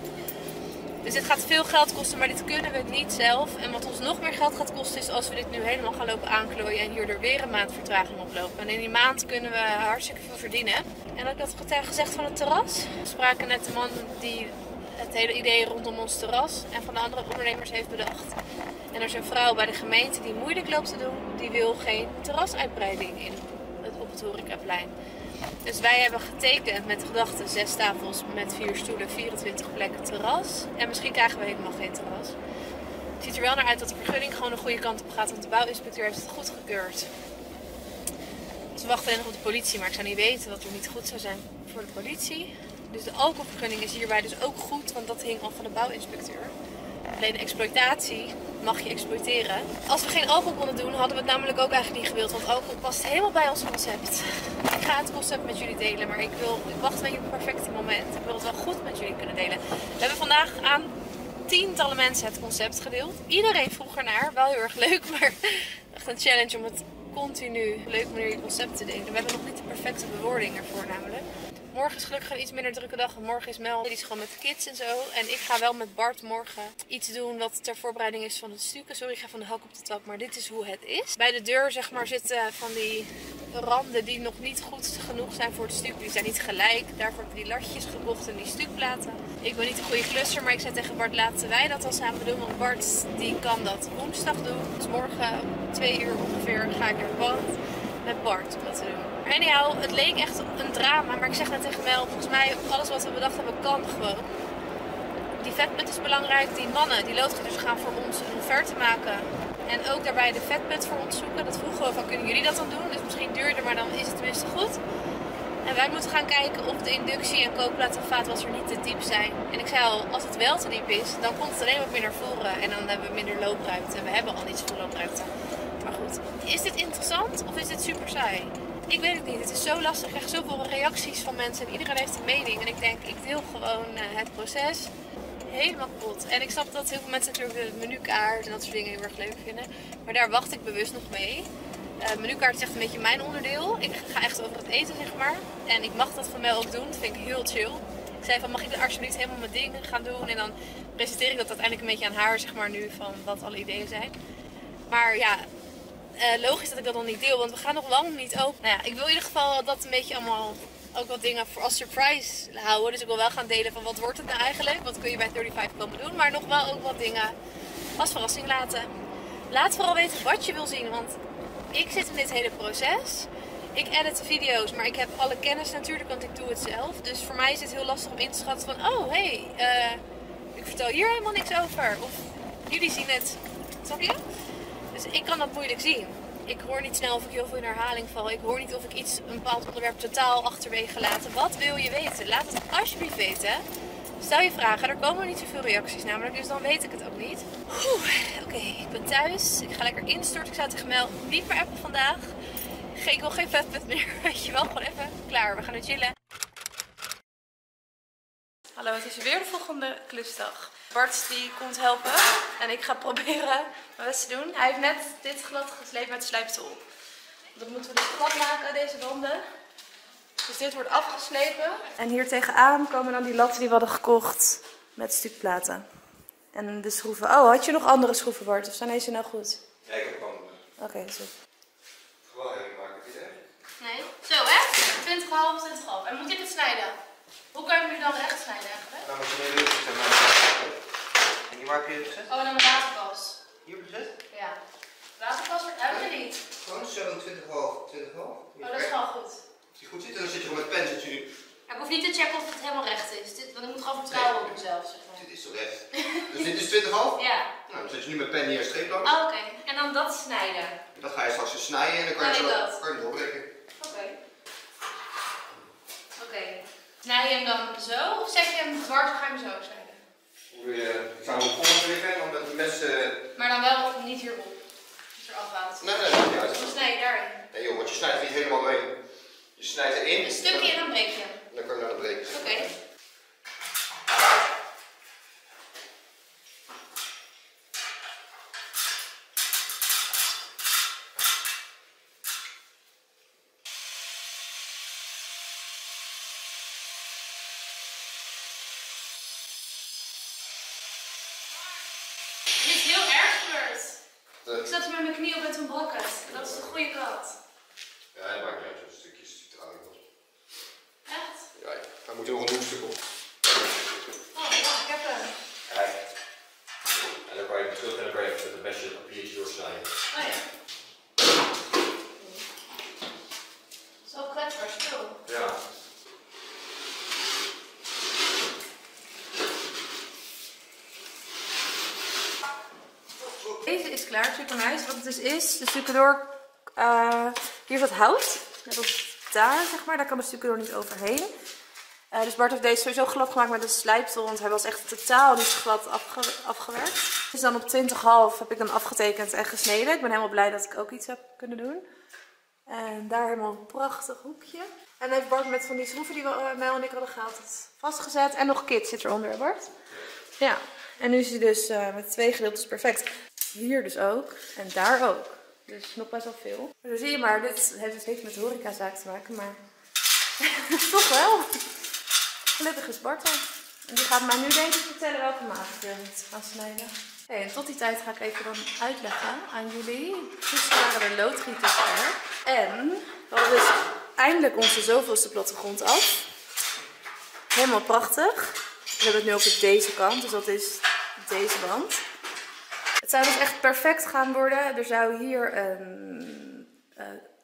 Dus dit gaat veel geld kosten, maar dit kunnen we niet zelf. En wat ons nog meer geld gaat kosten is als we dit nu helemaal gaan lopen aanklooien en hierdoor weer een maand vertraging oplopen. En in die maand kunnen we hartstikke veel verdienen. En ook dat gezegd van het terras. We spraken net de man die het hele idee rondom ons terras en van de andere ondernemers heeft bedacht. En er is een vrouw bij de gemeente die moeilijk loopt te doen. Die wil geen terrasuitbreiding in het, op het horecaplein. Dus wij hebben getekend met de gedachte zes tafels met vier stoelen, vierentwintig plekken terras. En misschien krijgen we helemaal geen terras. Het ziet er wel naar uit dat de vergunning gewoon de goede kant op gaat, want de bouwinspecteur heeft het goedgekeurd. Dus we wachten alleen nog op de politie, maar ik zou niet weten wat er niet goed zou zijn voor de politie. Dus de alcoholvergunning is hierbij dus ook goed, want dat hing al van de bouwinspecteur. Alleen de exploitatie mag je exploiteren. Als we geen alcohol konden doen, hadden we het namelijk ook eigenlijk niet gewild. Want alcohol past helemaal bij ons concept. Ik ga het concept met jullie delen, maar ik, wil, ik wacht een beetje op het perfecte moment. Ik wil het wel goed met jullie kunnen delen. We hebben vandaag aan tientallen mensen het concept gedeeld. Iedereen vroeg ernaar. Wel heel erg leuk, maar echt een challenge om het continu op een leuke manier je concept te delen. We hebben nog niet de perfecte bewoording ervoor namelijk. Morgen is gelukkig een iets minder drukke dag. Want morgen is Mel, die is gewoon met de kids en zo. En ik ga wel met Bart morgen iets doen wat ter voorbereiding is van het stukken. Sorry, ik ga van de hak op de tak, maar dit is hoe het is. Bij de deur zeg maar zitten van die randen die nog niet goed genoeg zijn voor het stuk. Die zijn niet gelijk. Daarvoor heb ik die latjes gekocht en die stukplaten. Ik ben niet een goede klusser, maar ik zei tegen Bart, laten wij dat al samen doen. Want Bart die kan dat woensdag doen. Dus morgen twee uur ongeveer ga ik naar het pand met Bart om dat te doen. Maar anyhow, het leek echt een drama. Maar ik zeg net tegen Mel, volgens mij alles wat we bedacht hebben kan gewoon. Die vetput is belangrijk. Die mannen, die loodgieters gaan voor ons een offerte maken. En ook daarbij de vetput voor ons zoeken. Dat vroegen we van, kunnen jullie dat dan doen? Dus misschien duurder, maar dan is het tenminste goed. En wij moeten gaan kijken of de inductie en kookplaat en vaatwasser niet te diep zijn. En ik zei al, als het wel te diep is, dan komt het alleen maar meer naar voren. En dan hebben we minder loopruimte. En we hebben al niet zoveel loopruimte. Maar goed, is dit interessant of is dit super saai? Ik weet het niet. Het is zo lastig. Ik krijg zoveel reacties van mensen en iedereen heeft een mening. En ik denk, ik deel gewoon uh, het proces. Helemaal kapot. En ik snap dat heel veel mensen natuurlijk de menukaart en dat soort dingen heel erg leuk vinden. Maar daar wacht ik bewust nog mee. Uh, menukaart is echt een beetje mijn onderdeel. Ik ga echt over het eten, zeg maar. En ik mag dat van mij ook doen. Dat vind ik heel chill. Ik zei van, mag ik dan alsjeblieft helemaal mijn dingen gaan doen? En dan presenteer ik dat uiteindelijk een beetje aan haar, zeg maar, nu. Van wat alle ideeën zijn. Maar ja, uh, logisch dat ik dat nog niet deel. Want we gaan nog lang niet open. Nou ja, ik wil in ieder geval dat een beetje allemaal... ook wat dingen voor als surprise houden. Dus ik wil wel gaan delen van wat wordt het nou eigenlijk. Wat kun je bij vijfendertig komen doen. Maar nog wel ook wat dingen als verrassing laten. Laat vooral weten wat je wil zien. Want ik zit in dit hele proces. Ik edit de video's. Maar ik heb alle kennis natuurlijk. Want ik doe het zelf. Dus voor mij is het heel lastig om in te schatten van... oh, hé, hey, uh, ik vertel hier helemaal niks over. Of jullie zien het. Snap je? Dus ik kan dat moeilijk zien. Ik hoor niet snel of ik heel veel in herhaling val. Ik hoor niet of ik iets, een bepaald onderwerp totaal achterwege laat. Wat wil je weten? Laat het alsjeblieft weten. Stel je vragen. Er komen niet zoveel reacties namelijk. Dus dan weet ik het ook niet. Oké, okay, ik ben thuis. Ik ga lekker instorten. Ik zou tegen Mel niet meer appen vandaag. Ik wil geen vetput meer. Weet je wel, gewoon even klaar. We gaan nu chillen. Hallo, het is weer de volgende klusdag. Bart die komt helpen en ik ga proberen mijn best te doen. Hij heeft net dit glad geslepen met de slijptol. Dat moeten we dus glad maken, deze wanden. Dus dit wordt afgeslepen. En hier tegenaan komen dan die latten die we hadden gekocht met stukplaten. En de schroeven. Oh, had je nog andere schroeven, Bart? Of zijn deze nou goed? Ja, ik heb andere. Oké, okay, zo. Gewoon even maken, het idee. Nee. Zo hè? twintig komma vijf, twintig komma vijf. En moet ik het snijden? Hoe kan je hem nu dan recht snijden eigenlijk? Nou, moet je nu weer zetten. En hier waar heb je het gezet? Oh, en dan de waterkas. Hier heb je gezet? Ja. De waterkas hebben we niet. Gewoon zo twintig komma vijf. twintig komma vijf. Oh, dat is wel goed. Als die goed zit, dan zit je gewoon met pen. Zit je nu. Ja, ik hoef niet te checken of het helemaal recht is. Dit, want ik moet gewoon vertrouwen op mezelf. Zeg maar. Dit is zo recht. Dus dit is twintig komma vijf? Ja. Nou, dan zet je nu met pen hier een streep langs. Oh, oké. Okay. En dan dat snijden. Dat ga je straks dus snijden en dan kan je, zo, zo, kan je doorbreken. Oké. Okay. Oké. Okay. Snij je hem dan zo of zet je hem dwars of ga je hem zo snijden? Ik zou hem op grond liggen en dan met de mes... Uh... Maar dan wel niet hierop. Dus er afhaalt. Nee, nee, dat niet uit. Dan snij je daarin. Nee joh, want je snijdt niet helemaal doorheen. Je snijdt erin. Een stukje en dan breek je hem. Dan kan je naar de breken. Oké. Okay. Dit is heel erg gebeurd. Uh, ik zat hier met mijn knie op en toen brak het. Dat is de goede kant. Ja, hij maakt niet uit, zo'n stukjes vertrouwing. Echt? Ja, ja, daar moet je nog een hoekstuk op. Oh, wacht, ik heb hem. Kijk. En dan kan je terug en dan kan je even met een mesje het papiertje doorsnijden. Oh ja. Zo kwetsbaar spul. Ja. Deze is klaar, super nice. Wat het dus is, de stucadoor, uh, hier is wat hout. Net als daar, zeg maar. Daar kan de stucadoor niet overheen. Uh, dus Bart heeft deze sowieso glad gemaakt met een slijptol, want hij was echt totaal niet glad afge afgewerkt. Dus dan op twintig komma vijf heb ik hem afgetekend en gesneden. Ik ben helemaal blij dat ik ook iets heb kunnen doen. En daar helemaal een prachtig hoekje. En dan heeft Bart met van die schroeven die we, uh, Mel en ik hadden gehaald, het vastgezet. En nog kit zit eronder, Bart. Ja, en nu is hij dus uh, met twee gedeeltes perfect. Hier dus ook. En daar ook. Dus nog best wel veel. Maar dan zie je maar, dit heeft dus niks met de horecazaak te maken, maar toch wel. Gelukkig is Bart er. En die gaat mij nu denk ik vertellen welke maat ik weer moet gaan snijden. Okay, en tot die tijd ga ik even dan uitleggen aan jullie. Gisteren waren de loodgieters er. En we hadden dus eindelijk onze zoveelste plattegrond af. Helemaal prachtig. We hebben het nu ook op deze kant, dus dat is deze wand. Het zou dus echt perfect gaan worden. Er zou hier een uh,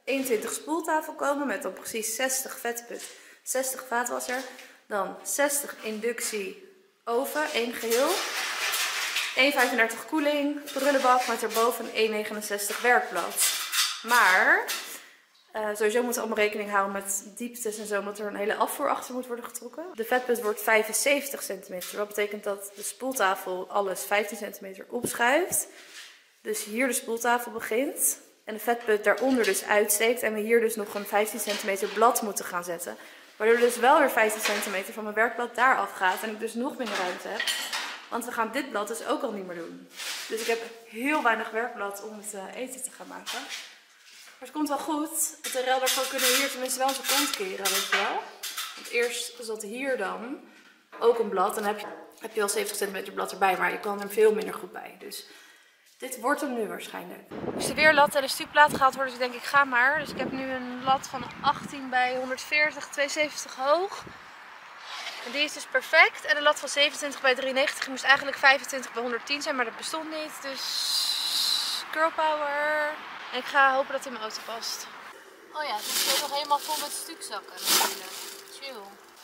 eenentwintig spoeltafel komen met dan precies zestig vetput, zestig vaatwasser. Dan zestig inductie oven, één geheel. één komma vijfendertig koeling, prullenbak met erboven een één komma negenenzestig werkblad. Maar uh, sowieso moeten we allemaal rekening houden met dieptes en zo, omdat er een hele afvoer achter moet worden getrokken. De vetput wordt vijfenzeventig centimeter. Dat betekent dat de spoeltafel alles vijftien centimeter opschuift. Dus hier de spoeltafel begint. En de vetput daaronder dus uitsteekt. En we hier dus nog een vijftien centimeter blad moeten gaan zetten. Waardoor dus wel weer vijftien centimeter van mijn werkblad daar afgaat. En ik dus nog minder ruimte heb. Want we gaan dit blad dus ook al niet meer doen. Dus ik heb heel weinig werkblad om het uh, eten te gaan maken. Maar het komt wel goed. De rel daarvan kunnen we hier tenminste wel zijn kont keren, weet je wel. Want eerst zat hier dan ook een blad. En dan heb je, heb je al zeventig centimeter blad erbij. Maar je kan er veel minder goed bij. Dus dit wordt hem nu waarschijnlijk. Als de weerlat en de stuurplaat gehaald worden, dus denk ik ga maar. Dus ik heb nu een lat van achttien bij honderdveertig, tweehonderdzeventig hoog. En die is dus perfect. En de lat van zevenentwintig bij drieënnegentig moest eigenlijk vijfentwintig bij honderdtien zijn, maar dat bestond niet. Dus girl power. En ik ga hopen dat hij in mijn auto past. Oh ja, het is nog helemaal vol met stukzakken natuurlijk. Chill.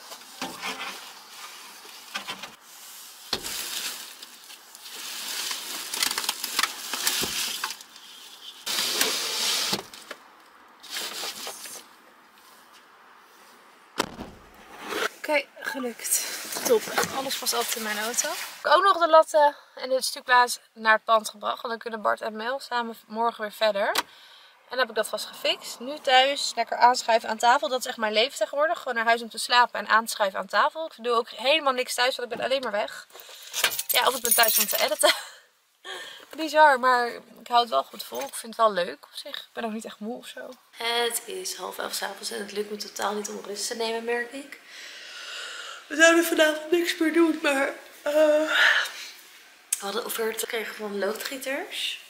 Oké, okay, gelukt. Top. Alles past altijd in mijn auto. Ik heb ook nog de latten en de stukplaat naar het pand gebracht. Want dan kunnen Bart en Mel samen morgen weer verder. En dan heb ik dat vast gefixt. Nu thuis lekker aanschuiven aan tafel. Dat is echt mijn leven tegenwoordig. Gewoon naar huis om te slapen en aanschuiven aan tafel. Ik doe ook helemaal niks thuis, want ik ben alleen maar weg. Ja, of ik ben thuis om te editen. Bizar, maar ik hou het wel goed vol. Ik vind het wel leuk op zich. Ik ben ook niet echt moe of zo. Het is half elf 's avonds en het lukt me totaal niet om rust te nemen, merk ik. We zouden vanavond niks meer doen, maar uh, we hadden offerte gekregen van loodgieters.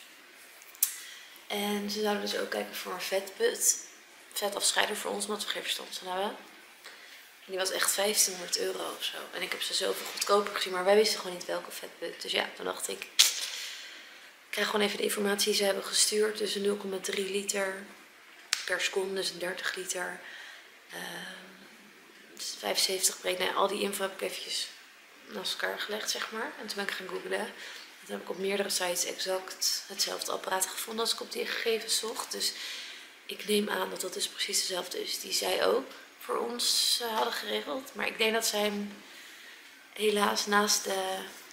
En ze zouden dus ook kijken voor een vetput. Vetafscheider voor ons, omdat we geen verstand van hebben. En die was echt vijftienhonderd euro of zo. En ik heb ze zoveel goedkoper gezien, maar wij wisten gewoon niet welke vetput. Dus ja, toen dacht ik, ik krijg gewoon even de informatie die ze hebben gestuurd. Dus een nul komma drie liter per seconde, dus een dertig liter. Uh, vijfenzeventig breed. Nee, al die info heb ik eventjes naast elkaar gelegd, zeg maar. En toen ben ik gaan googlen. En toen heb ik op meerdere sites exact hetzelfde apparaat gevonden als ik op die gegevens zocht. Dus ik neem aan dat dat dus precies dezelfde is die zij ook voor ons uh, hadden geregeld. Maar ik denk dat zij hem helaas naast de,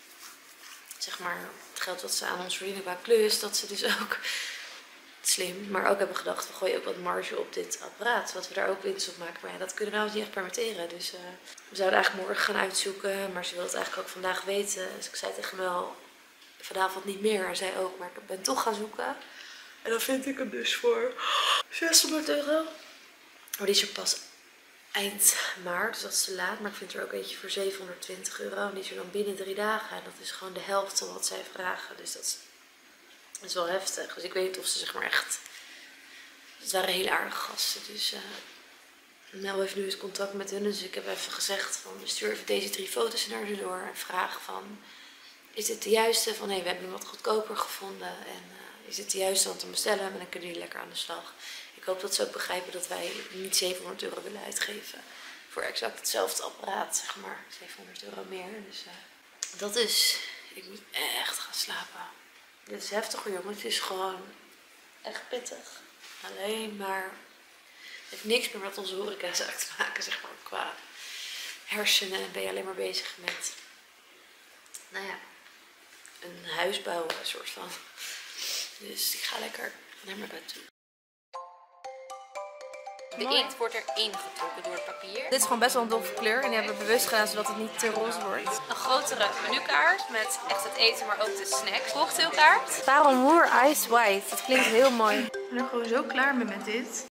zeg maar, het geld wat ze aan ons verdienen qua klus, dat ze dus ook slim, maar ook hebben gedacht, we gooien ook wat marge op dit apparaat, wat we daar ook winst op maken. Maar ja, dat kunnen we nou niet echt permitteren. Dus uh, we zouden eigenlijk morgen gaan uitzoeken, maar ze wilde het eigenlijk ook vandaag weten. Dus ik zei tegen Mel, vanavond niet meer. En zij ook, maar ik ben toch gaan zoeken. En dan vind ik hem dus voor zeshonderd euro. Maar die is er pas eind maart, dus dat is te laat. Maar ik vind er ook eentje voor zevenhonderdtwintig euro. En die is er dan binnen drie dagen. En dat is gewoon de helft van wat zij vragen. Dus dat is, dat is wel heftig. Dus ik weet niet of ze zeg maar echt... Het waren hele aardige gasten. Dus uh, Mel heeft nu eens contact met hun. Dus ik heb even gezegd van stuur even deze drie foto's naar ze door. En vraag van, is dit de juiste? Van hé, hey, we hebben hem wat goedkoper gevonden. En uh, is dit de juiste om te bestellen? En dan kunnen jullie lekker aan de slag. Ik hoop dat ze ook begrijpen dat wij niet zevenhonderd euro willen uitgeven. Voor exact hetzelfde apparaat, zeg maar. zevenhonderd euro meer. Dus uh, dat is... Ik moet echt gaan slapen. Dit is heftig hoor, jongen. Het is gewoon echt pittig. Alleen maar... Het heeft niks meer met onze horecazaak te maken, zeg maar. Qua hersenen ben je alleen maar bezig met... Nou ja... Een huis bouwen, een soort van. Dus ik ga lekker naar mijn bed toe. De inkt wordt erin getrokken door het papier. Dit is gewoon best wel een doffe kleur en die hebben we bewust gedaan zodat het niet te roze wordt. Een grotere menukaart met echt het eten, maar ook de snacks. Cocktailkaart. Parelmoer Ice White. Dat klinkt heel mooi. Ik ben er gewoon zo klaar mee met dit.